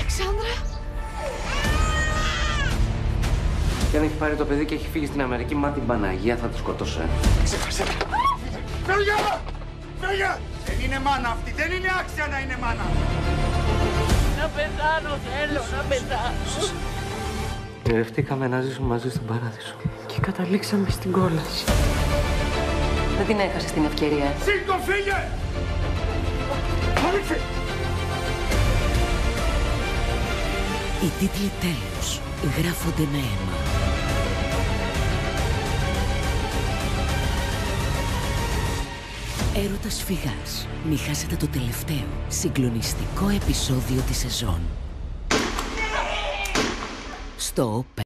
Αλεξάνδρα! Και αν έχει πάρει το παιδί και έχει φύγει στην Αμερική, μα την Παναγία θα το σκοτώσω. Ξέχασε. Φύγε! Φύγε! Δεν είναι μάνα αυτή, δεν είναι άξια να είναι μάνα. Να πεθάνω, θέλω να πεθάνω. Ειρευτήκαμε να ζήσουμε μαζί στον παράδεισο. Και καταλήξαμε στην κόλαση. Δεν την έχασες την ευκαιρία. Σήκω, φύγε! Άνοιξε! Οι τίτλοι τέλους γράφονται με αίμα. Έρωτας φυγάς. Μη χάσετε το τελευταίο συγκλονιστικό επεισόδιο της σεζόν. Στο